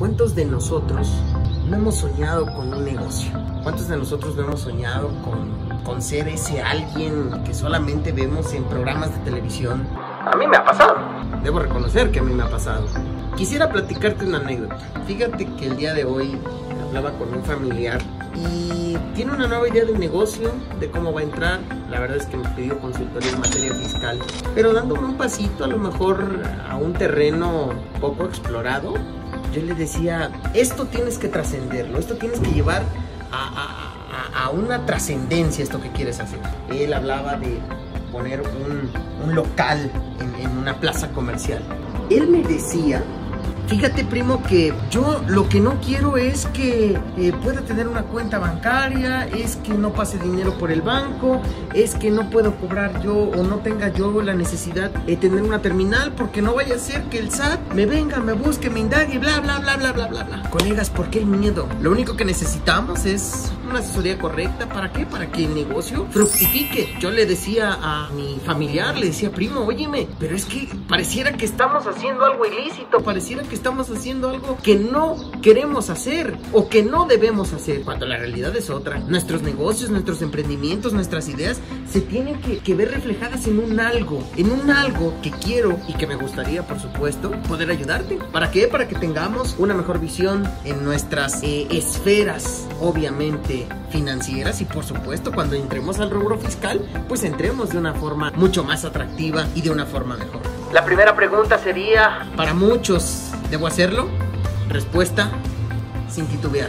¿Cuántos de nosotros no hemos soñado con un negocio? ¿Cuántos de nosotros no hemos soñado con ser ese alguien que solamente vemos en programas de televisión? A mí me ha pasado, debo reconocer que a mí me ha pasado. Quisiera platicarte una anécdota. Fíjate que el día de hoy hablaba con un familiar y tiene una nueva idea de negocio, de cómo va a entrar. La verdad es que me pidió consultoría en materia fiscal, pero dándome un pasito a lo mejor a un terreno poco explorado. Yo le decía, esto tienes que trascenderlo, esto tienes que llevar a una trascendencia esto que quieres hacer. Él hablaba de poner un local en una plaza comercial. Él me decía, fíjate primo, que yo lo que no quiero es que pueda tener una cuenta bancaria, es que no pase dinero por el banco, es que no puedo cobrar yo o no tenga yo la necesidad de tener una terminal, porque no vaya a ser que el SAT me venga, me busque, me indague, bla, bla, bla, bla, bla, bla, bla. Colegas, ¿por qué el miedo? Lo único que necesitamos es una asesoría correcta. ¿Para qué? Para que el negocio fructifique. Yo le decía a mi familiar, le decía, primo, óyeme, pero es que pareciera que estamos haciendo algo ilícito, pareciera que estamos haciendo algo que no queremos hacer o que no debemos hacer, cuando la realidad es otra. Nuestros negocios, nuestros emprendimientos, nuestras ideas se tienen que ver reflejadas en un algo que quiero y que me gustaría, por supuesto, poder ayudarte. ¿Para qué? Para que tengamos una mejor visión en nuestras esferas, obviamente financieras, y por supuesto cuando entremos al rubro fiscal, pues entremos de una forma mucho más atractiva y de una forma mejor. La primera pregunta sería, para muchos, ¿debo hacerlo? Respuesta, sin titubear.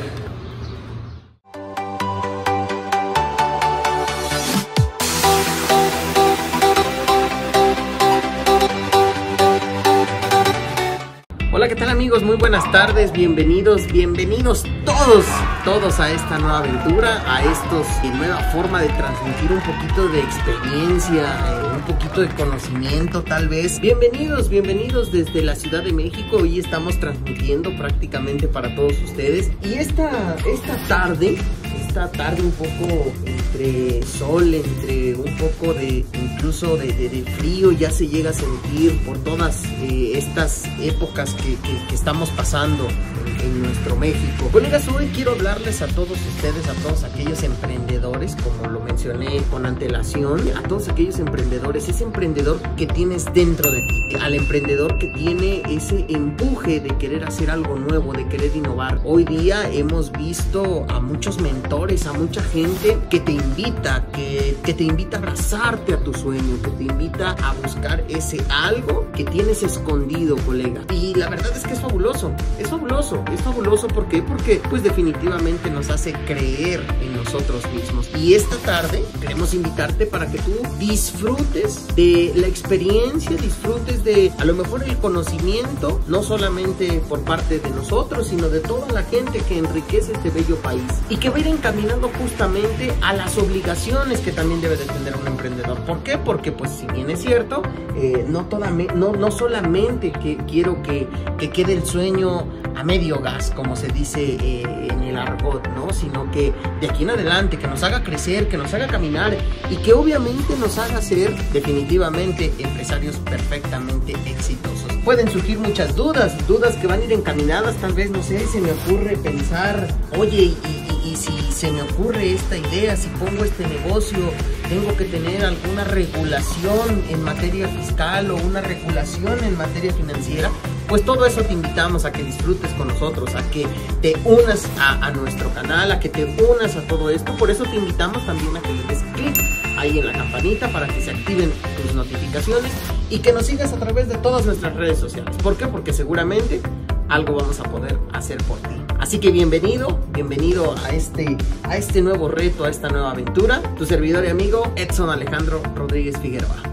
Hola, ¿qué tal amigos? Muy buenas tardes, bienvenidos todos a esta nueva aventura, a esta nueva forma de transmitir un poquito de experiencia, un poquito de conocimiento tal vez. Bienvenidos desde la Ciudad de México. Hoy estamos transmitiendo prácticamente para todos ustedes. Y esta tarde un poco entre sol, entre un poco de incluso de frío, ya se llega a sentir por todas estas épocas que estamos pasando en nuestro México. Colegas, hoy quiero hablarles a todos ustedes, a todos aquellos emprendedores, como lo mencioné con antelación, a todos aquellos emprendedores, ese emprendedor que tienes dentro de ti, al emprendedor que tiene ese empuje de querer hacer algo nuevo, de querer innovar. Hoy día hemos visto a muchos mentores, a mucha gente que te invita, que te invita a abrazarte a tu sueño, que te invita a buscar ese algo que tienes escondido, colega. Y la verdad es que es fabuloso. ¿Por qué? Porque pues definitivamente nos hace creer en nosotros mismos. Y esta tarde queremos invitarte para que tú disfrutes de la experiencia, disfrutes de a lo mejor el conocimiento, no solamente por parte de nosotros, sino de toda la gente que enriquece este bello país y que va a ir encaminando justamente a las obligaciones que también debe de tener un emprendedor. ¿Por qué? Porque pues si bien es cierto, no solamente quiero que quede el sueño a medio gas, como se dice en el argot, ¿no? Sino que de aquí en adelante, que nos haga crecer, que nos haga caminar y que obviamente nos haga ser definitivamente empresarios perfectamente exitosos. Pueden surgir muchas dudas que van a ir encaminadas, tal vez, no sé, se me ocurre pensar, oye, y si se me ocurre esta idea, si pongo este negocio, tengo que tener alguna regulación en materia fiscal o una regulación en materia financiera. Pues todo eso te invitamos a que disfrutes con nosotros, a que te unas a nuestro canal, a que te unas a todo esto. Por eso te invitamos también a que le des clic ahí en la campanita para que se activen tus notificaciones y que nos sigas a través de todas nuestras redes sociales. ¿Por qué? Porque seguramente algo vamos a poder hacer por ti. Así que bienvenido a este nuevo reto, a esta nueva aventura. Tu servidor y amigo Edson Alejandro Rodríguez Figueroa.